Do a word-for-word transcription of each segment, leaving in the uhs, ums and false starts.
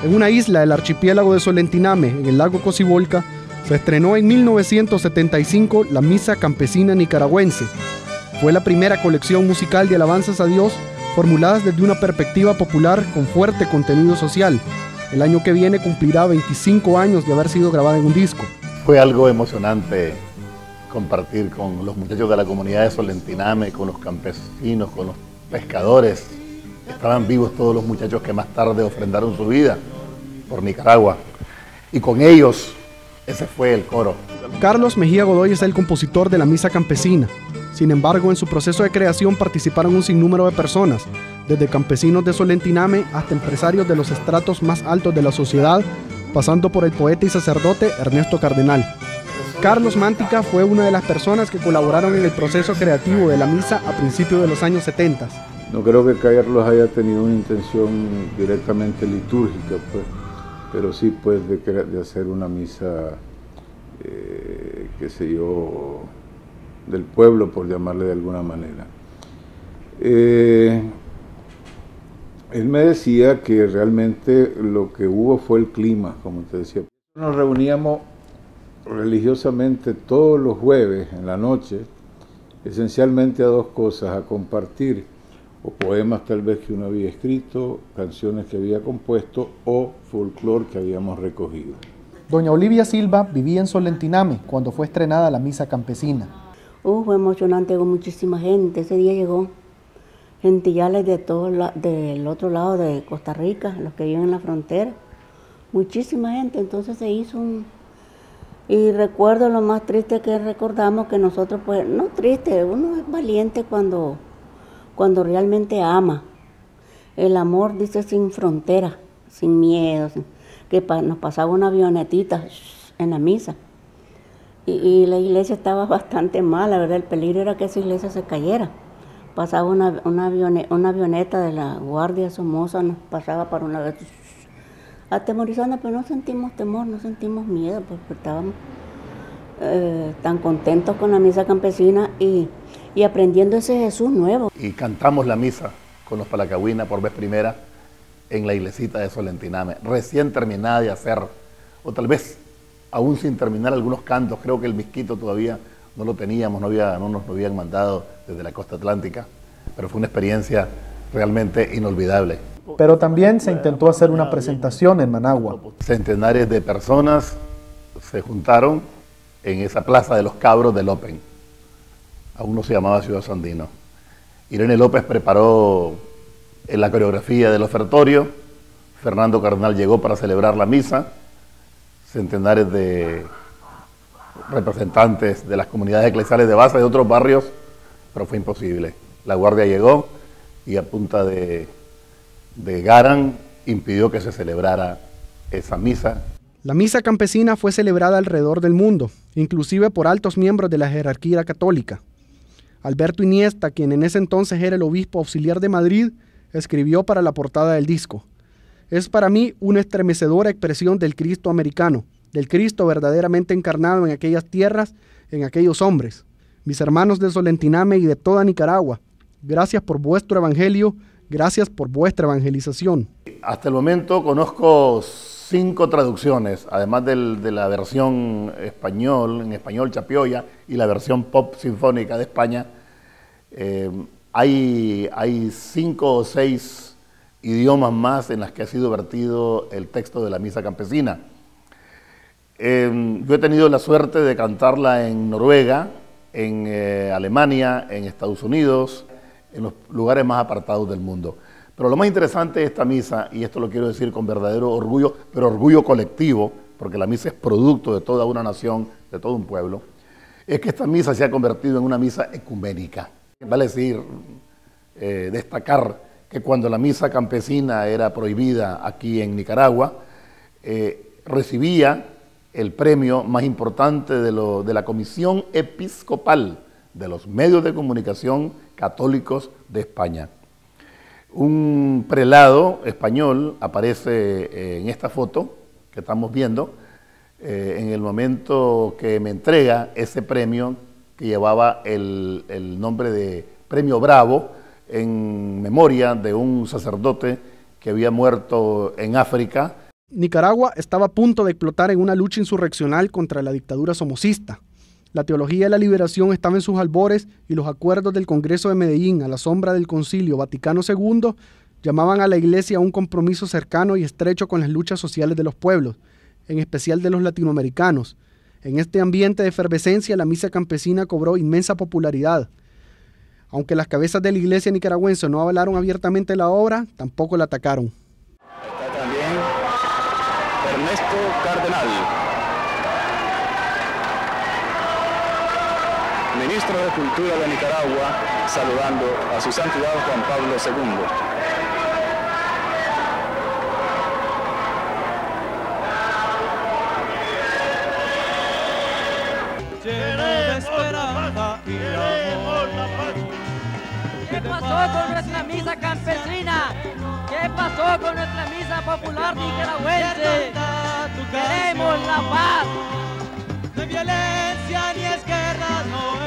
En una isla del archipiélago de Solentiname, en el lago Cocibolca, se estrenó en mil novecientos setenta y cinco la Misa Campesina Nicaragüense. Fue la primera colección musical de alabanzas a Dios formuladas desde una perspectiva popular con fuerte contenido social. El año que viene cumplirá veinticinco años de haber sido grabada en un disco. Fue algo emocionante compartir con los muchachos de la comunidad de Solentiname, con los campesinos, con los pescadores. Estaban vivos todos los muchachos que más tarde ofrendaron su vida por Nicaragua. Y con ellos, ese fue el coro. Carlos Mejía Godoy es el compositor de la Misa Campesina. Sin embargo, en su proceso de creación participaron un sinnúmero de personas, desde campesinos de Solentiname hasta empresarios de los estratos más altos de la sociedad, pasando por el poeta y sacerdote Ernesto Cardenal. Carlos Mántica fue una de las personas que colaboraron en el proceso creativo de la misa a principios de los años setenta. No creo que Carlos haya tenido una intención directamente litúrgica, pues, pero sí pues de, de hacer una misa, eh, qué sé yo, del pueblo, por llamarle de alguna manera. Eh, él me decía que realmente lo que hubo fue el clima, como te decía. Nos reuníamos religiosamente todos los jueves en la noche, esencialmente a dos cosas: a compartir o poemas tal vez que uno había escrito, canciones que había compuesto o folclore que habíamos recogido. Doña Olivia Silva vivía en Solentiname cuando fue estrenada la Misa Campesina. Uh, fue emocionante, con muchísima gente. Ese día llegó gentillales de todo la, del otro lado de Costa Rica, los que viven en la frontera. Muchísima gente, entonces se hizo un... Y recuerdo lo más triste que recordamos, que nosotros, pues, no triste, uno es valiente cuando... cuando realmente ama. El amor, dice, sin frontera, sin miedo, sin, que pa, nos pasaba una avionetita en la misa. Y, y la iglesia estaba bastante mal, la verdad, el peligro era que esa iglesia se cayera. Pasaba una, una, avione, una avioneta de la Guardia Somoza, nos pasaba por una vez, atemorizando, pero no sentimos temor, no sentimos miedo, porque estábamos eh, tan contentos con la misa campesina y y aprendiendo ese Jesús nuevo. Y cantamos la misa con los Palacagüina por vez primera en la iglesita de Solentiname, recién terminada de hacer, o tal vez aún sin terminar algunos cantos. Creo que el misquito todavía no lo teníamos, no, había, no nos lo habían mandado desde la costa atlántica, pero fue una experiencia realmente inolvidable. Pero también se intentó hacer una presentación en Managua. Centenares de personas se juntaron en esa plaza de los Cabros del Open. Aún no se llamaba Ciudad Sandino. Irene López preparó la coreografía del ofertorio, Fernando Cardenal llegó para celebrar la misa, centenares de representantes de las comunidades eclesiales de base de otros barrios, pero fue imposible. La guardia llegó y a punta de, de garan impidió que se celebrara esa misa. La misa campesina fue celebrada alrededor del mundo, inclusive por altos miembros de la jerarquía católica. Alberto Iniesta, quien en ese entonces era el obispo auxiliar de Madrid, escribió para la portada del disco: es para mí una estremecedora expresión del Cristo americano, del Cristo verdaderamente encarnado en aquellas tierras, en aquellos hombres. Mis hermanos de Solentiname y de toda Nicaragua, gracias por vuestro evangelio, gracias por vuestra evangelización. Hasta el momento conozco cinco traducciones, además del, de la versión español, en español chapioya, y la versión pop sinfónica de España. Eh, hay, hay cinco o seis idiomas más en las que ha sido vertido el texto de la misa campesina. Eh, yo he tenido la suerte de cantarla en Noruega, en eh, Alemania, en Estados Unidos, en los lugares más apartados del mundo. Pero lo más interesante de esta misa, y esto lo quiero decir con verdadero orgullo, pero orgullo colectivo, porque la misa es producto de toda una nación, de todo un pueblo, es que esta misa se ha convertido en una misa ecuménica. Vale decir, eh, destacar que cuando la misa campesina era prohibida aquí en Nicaragua, eh, recibía el premio más importante de, lo, de la Comisión Episcopal de los Medios de Comunicación Católicos de España. Un prelado español aparece en esta foto que estamos viendo eh, en el momento que me entrega ese premio que llevaba el, el nombre de Premio Bravo en memoria de un sacerdote que había muerto en África Nicaragua estaba a punto de explotar en una lucha insurreccional contra la dictadura somocista. La teología de la liberación estaba en sus albores y los acuerdos del Congreso de Medellín, a la sombra del Concilio Vaticano segundo, llamaban a la Iglesia a un compromiso cercano y estrecho con las luchas sociales de los pueblos, en especial de los latinoamericanos. En este ambiente de efervescencia, la misa campesina cobró inmensa popularidad. Aunque las cabezas de la Iglesia nicaragüense no avalaron abiertamente la obra, tampoco la atacaron. Está también Ernesto Cardenal, ministro de Cultura de Nicaragua, saludando a su santidad Juan Pablo segundo. ¿Qué pasó con nuestra misa campesina? ¿Qué pasó con nuestra misa popular nicaragüense? Queremos la paz. No hay violencia ni es guerra,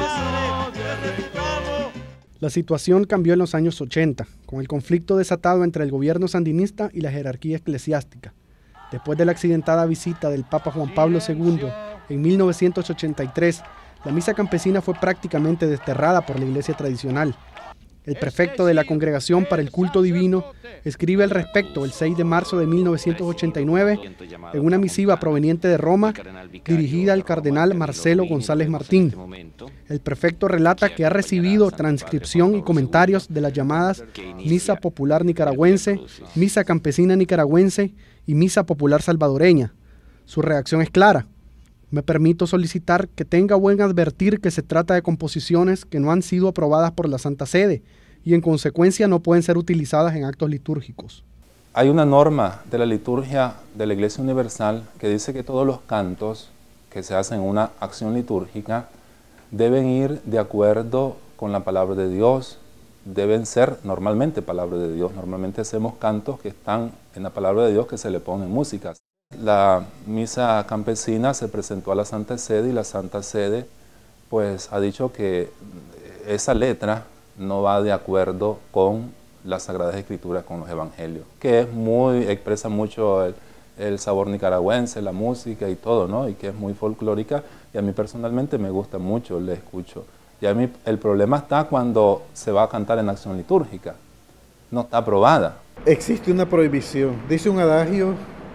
no es esclavo. La situación cambió en los años ochenta, con el conflicto desatado entre el gobierno sandinista y la jerarquía eclesiástica. Después de la accidentada visita del Papa Juan Pablo segundo en mil novecientos ochenta y tres, la misa campesina fue prácticamente desterrada por la iglesia tradicional. El prefecto de la Congregación para el Culto Divino escribe al respecto el seis de marzo de mil novecientos ochenta y nueve en una misiva proveniente de Roma dirigida al cardenal Marcelo González Martín. El prefecto relata que ha recibido transcripción y comentarios de las llamadas Misa Popular Nicaragüense, Misa Campesina Nicaragüense y Misa Popular Salvadoreña. Su reacción es clara. Me permito solicitar que tenga buen advertir que se trata de composiciones que no han sido aprobadas por la Santa Sede y en consecuencia no pueden ser utilizadas en actos litúrgicos. Hay una norma de la liturgia de la Iglesia Universal que dice que todos los cantos que se hacen en una acción litúrgica deben ir de acuerdo con la palabra de Dios, deben ser normalmente palabra de Dios. Normalmente hacemos cantos que están en la palabra de Dios que se le ponen músicas. La misa campesina se presentó a la Santa Sede y la Santa Sede pues ha dicho que esa letra no va de acuerdo con las Sagradas Escrituras, con los Evangelios, que es muy, expresa mucho el, el sabor nicaragüense, la música y todo, ¿no? Y que es muy folclórica y a mí personalmente me gusta mucho, le escucho. Y a mí el problema está cuando se va a cantar en acción litúrgica, no está aprobada. Existe una prohibición, dice un adagio: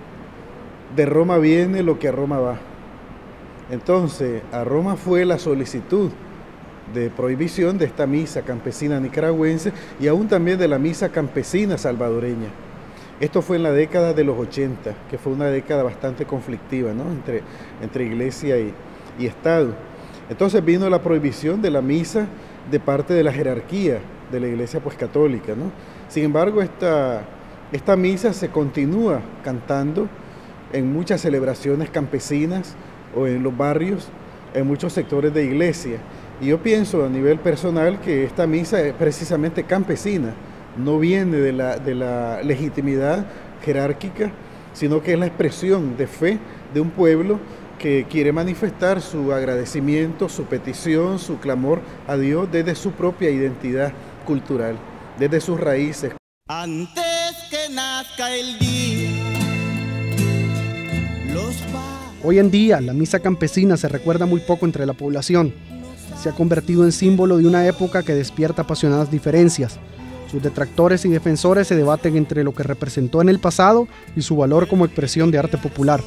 de Roma viene lo que a Roma va. Entonces, a Roma fue la solicitud de prohibición de esta misa campesina nicaragüense y aún también de la misa campesina salvadoreña. Esto fue en la década de los ochenta, que fue una década bastante conflictiva, ¿no? entre, entre iglesia y, y Estado. Entonces vino la prohibición de la misa de parte de la jerarquía de la iglesia pues católica, ¿no? Sin embargo, esta, esta misa se continúa cantando en muchas celebraciones campesinas o en los barrios, en muchos sectores de iglesia. Y yo pienso a nivel personal que esta misa es precisamente campesina, no viene de la, de la legitimidad jerárquica, sino que es la expresión de fe de un pueblo que quiere manifestar su agradecimiento, su petición, su clamor a Dios desde su propia identidad cultural, desde sus raíces. Antes que nazca el día. Hoy en día, la misa campesina se recuerda muy poco entre la población. Se ha convertido en símbolo de una época que despierta apasionadas diferencias. Sus detractores y defensores se debaten entre lo que representó en el pasado y su valor como expresión de arte popular.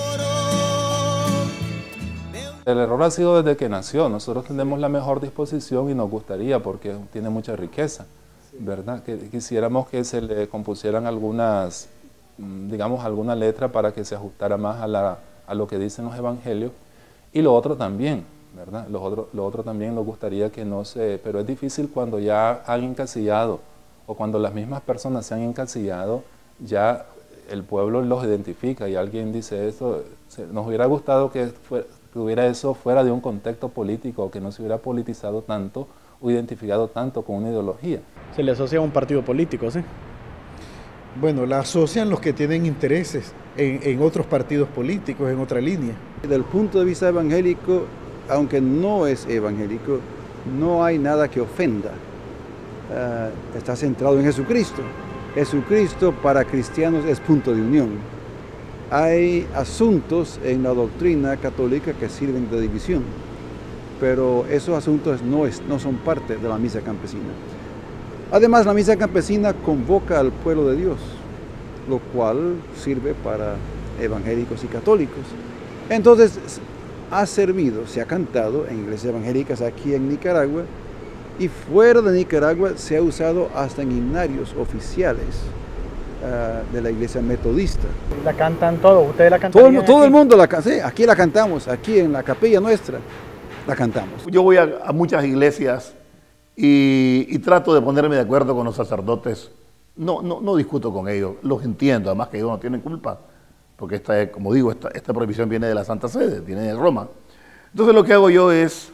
El error ha sido desde que nació. Nosotros tenemos la mejor disposición y nos gustaría, porque tiene mucha riqueza, ¿verdad? Que quisiéramos que se le compusieran algunas, digamos, alguna letra para que se ajustara más a, la, a lo que dicen los evangelios. Y lo otro también, ¿verdad? Lo otro, lo otro también nos gustaría que no se... Pero es difícil cuando ya han encasillado o cuando las mismas personas se han encasillado, ya el pueblo los identifica y alguien dice esto. Nos hubiera gustado que, fue, que hubiera eso fuera de un contexto político, que no se hubiera politizado tanto o identificado tanto con una ideología. Se le asocia a un partido político, ¿sí? Bueno, la asocian los que tienen intereses en, en otros partidos políticos, en otra línea. Desde el punto de vista evangélico, aunque no es evangélico, no hay nada que ofenda. Uh, está centrado en Jesucristo. Jesucristo para cristianos es punto de unión. Hay asuntos en la doctrina católica que sirven de división, pero esos asuntos no, es, no son parte de la misa campesina. Además, la misa campesina convoca al pueblo de Dios, lo cual sirve para evangélicos y católicos. Entonces, ha servido, se ha cantado en iglesias evangélicas aquí en Nicaragua, y fuera de Nicaragua se ha usado hasta en himnarios oficiales uh, de la iglesia metodista. ¿La cantan todos? ¿Ustedes la cantan? Todo, todo el mundo la canta, sí, aquí la cantamos, aquí en la capilla nuestra la cantamos. Yo voy a, a muchas iglesias y, y trato de ponerme de acuerdo con los sacerdotes. No, no, no discuto con ellos, los entiendo, además que ellos no tienen culpa, porque esta es, como digo, esta, esta prohibición viene de la Santa Sede, viene de Roma. Entonces lo que hago yo es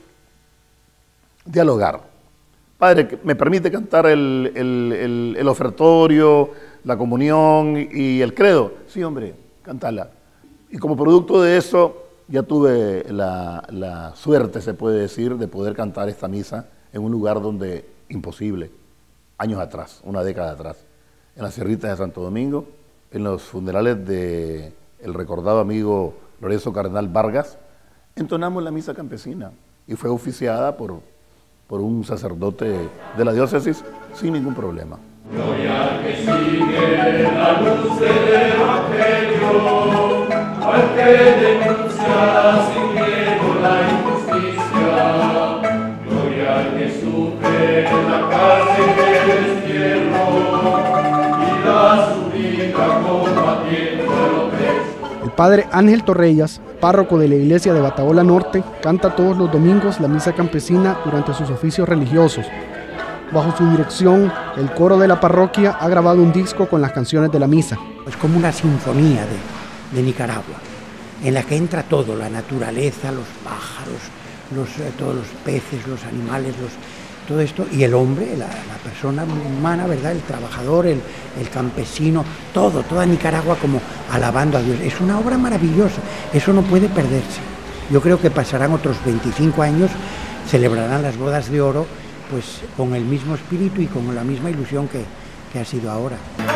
dialogar. Padre, ¿me permite cantar el, el, el, el ofertorio, la comunión y el credo? Sí, hombre, cántala. Y como producto de eso, ya tuve la, la suerte, se puede decir, de poder cantar esta misa en un lugar donde imposible, años atrás, una década atrás, en las Sierritas de Santo Domingo, en los funerales de el recordado amigo Lorenzo Cardenal Vargas, entonamos la misa campesina y fue oficiada por, por un sacerdote de la diócesis sin ningún problema. Gloria que sigue la luz del Evangelio, al que denuncia sin miedo la injusticia. Gloria al que sufre la cárcel del destierro y da su vida combatiendo el opreso. El padre Ángel Torrellas, párroco de la iglesia de Bataola Norte, canta todos los domingos la misa campesina durante sus oficios religiosos. Bajo su dirección, el coro de la parroquia ha grabado un disco con las canciones de la misa. Es como una sinfonía de, de Nicaragua, en la que entra todo, la naturaleza, los pájaros, los, eh, todos los peces, los animales, los, todo esto, y el hombre, la, la persona humana, ¿verdad? El trabajador, el, el campesino, todo, toda Nicaragua como alabando a Dios. Es una obra maravillosa, eso no puede perderse. Yo creo que pasarán otros veinticinco años, celebrarán las bodas de oro, pues con el mismo espíritu y con la misma ilusión que, que ha sido ahora.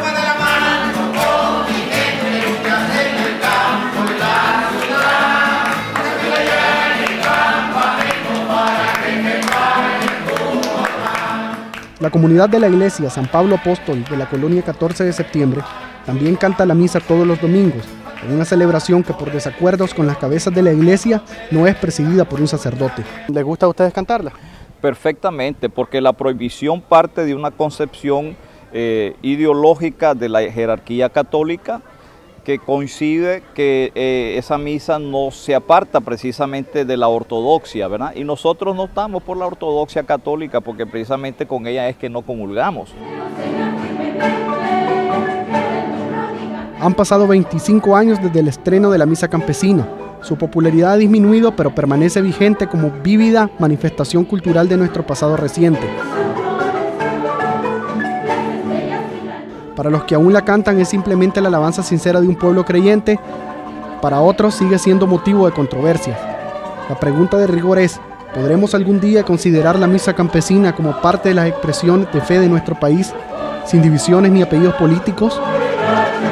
La comunidad de la iglesia San Pablo Apóstol de la colonia catorce de septiembre también canta la misa todos los domingos, en una celebración que por desacuerdos con las cabezas de la iglesia no es presidida por un sacerdote. ¿Les gusta a ustedes cantarla? Perfectamente, porque la prohibición parte de una concepción eh, ideológica de la jerarquía católica que coincide que eh, esa misa no se aparta precisamente de la ortodoxia, ¿verdad? Y nosotros no estamos por la ortodoxia católica porque precisamente con ella es que no comulgamos. Han pasado veinticinco años desde el estreno de la misa campesina. Su popularidad ha disminuido, pero permanece vigente como vívida manifestación cultural de nuestro pasado reciente. Para los que aún la cantan es simplemente la alabanza sincera de un pueblo creyente, para otros sigue siendo motivo de controversias. La pregunta de rigor es, ¿podremos algún día considerar la misa campesina como parte de las expresiones de fe de nuestro país, sin divisiones ni apellidos políticos?